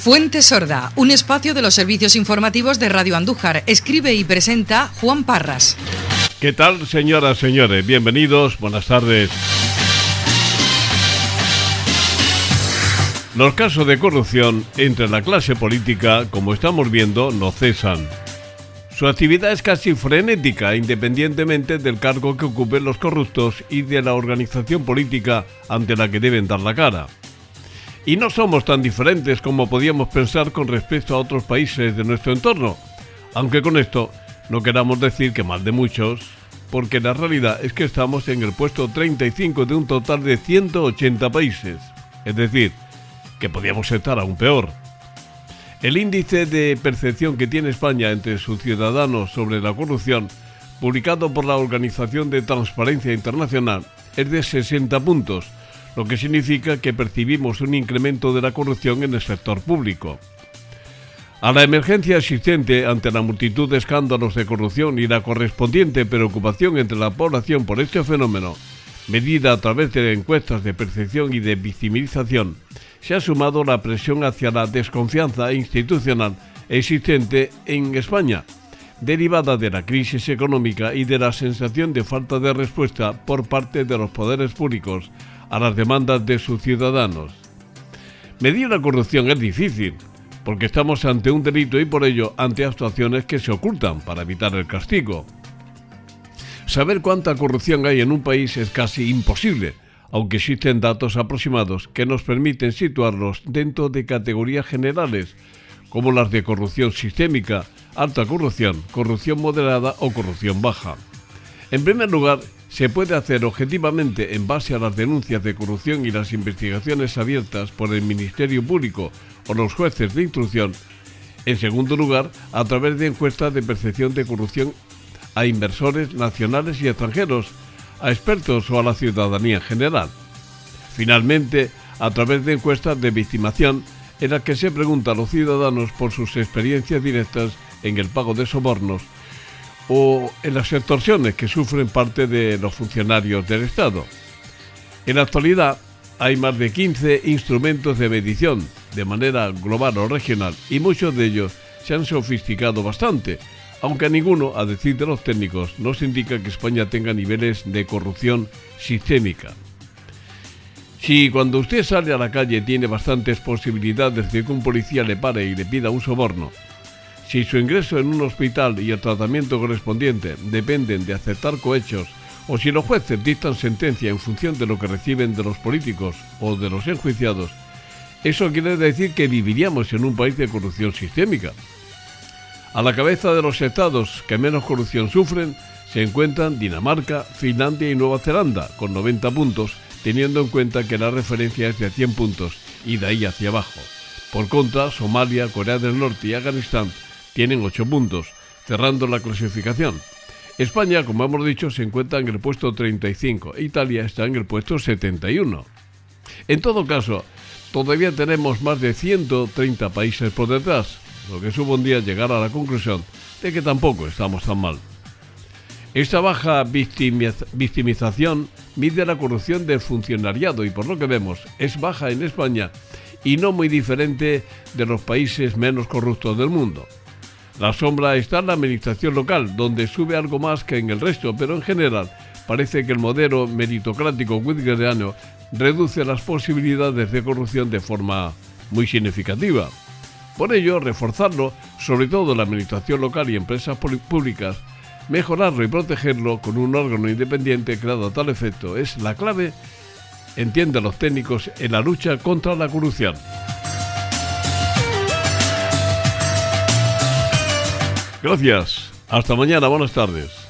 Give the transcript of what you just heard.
Fuente Sorda, un espacio de los servicios informativos de Radio Andújar. Escribe y presenta Juan Parras. ¿Qué tal, señoras, señores? Bienvenidos, buenas tardes. Los casos de corrupción entre la clase política, como estamos viendo, no cesan. Su actividad es casi frenética, independientemente del cargo que ocupen los corruptos y de la organización política ante la que deben dar la cara. Y no somos tan diferentes como podíamos pensar con respecto a otros países de nuestro entorno, aunque con esto no queramos decir que mal de muchos, porque la realidad es que estamos en el puesto 35 de un total de 180 países, es decir, que podíamos estar aún peor. El índice de percepción que tiene España entre sus ciudadanos sobre la corrupción, publicado por la Organización de Transparencia Internacional, es de 60 puntos, lo que significa que percibimos un incremento de la corrupción en el sector público. A la emergencia existente ante la multitud de escándalos de corrupción y la correspondiente preocupación entre la población por este fenómeno, medida a través de encuestas de percepción y de victimización, se ha sumado la presión hacia la desconfianza institucional existente en España, derivada de la crisis económica y de la sensación de falta de respuesta por parte de los poderes públicos a las demandas de sus ciudadanos. Medir la corrupción es difícil, porque estamos ante un delito y por ello ante actuaciones que se ocultan para evitar el castigo. Saber cuánta corrupción hay en un país es casi imposible, aunque existen datos aproximados que nos permiten situarlos dentro de categorías generales, como las de corrupción sistémica, alta corrupción, corrupción moderada o corrupción baja. En primer lugar, se puede hacer objetivamente en base a las denuncias de corrupción y las investigaciones abiertas por el Ministerio Público o los jueces de instrucción. En segundo lugar, a través de encuestas de percepción de corrupción a inversores nacionales y extranjeros, a expertos o a la ciudadanía en general. Finalmente, a través de encuestas de victimación en las que se pregunta a los ciudadanos por sus experiencias directas en el pago de sobornos o en las extorsiones que sufren parte de los funcionarios del Estado. En la actualidad hay más de 15 instrumentos de medición de manera global o regional y muchos de ellos se han sofisticado bastante, aunque a ninguno, a decir de los técnicos, nos indica que España tenga niveles de corrupción sistémica. Si cuando usted sale a la calle tiene bastantes posibilidades de que un policía le pare y le pida un soborno, si su ingreso en un hospital y el tratamiento correspondiente dependen de aceptar cohechos, o si los jueces dictan sentencia en función de lo que reciben de los políticos o de los enjuiciados, eso quiere decir que viviríamos en un país de corrupción sistémica. A la cabeza de los estados que menos corrupción sufren se encuentran Dinamarca, Finlandia y Nueva Zelanda, con 90 puntos, teniendo en cuenta que la referencia es de 100 puntos y de ahí hacia abajo. Por contra, Somalia, Corea del Norte y Afganistán tienen 8 puntos, cerrando la clasificación. España, como hemos dicho, se encuentra en el puesto 35 e Italia está en el puesto 71. En todo caso, todavía tenemos más de 130 países por detrás, lo que supondría llegar a la conclusión de que tampoco estamos tan mal. Esta baja victimización mide la corrupción del funcionariado y por lo que vemos es baja en España y no muy diferente de los países menos corruptos del mundo. La sombra está en la administración local, donde sube algo más que en el resto, pero en general parece que el modelo meritocrático whitgeriano reduce las posibilidades de corrupción de forma muy significativa. Por ello, reforzarlo, sobre todo en la administración local y empresas públicas, mejorarlo y protegerlo con un órgano independiente creado a tal efecto es la clave, entienden los técnicos, en la lucha contra la corrupción. Gracias. Hasta mañana. Buenas tardes.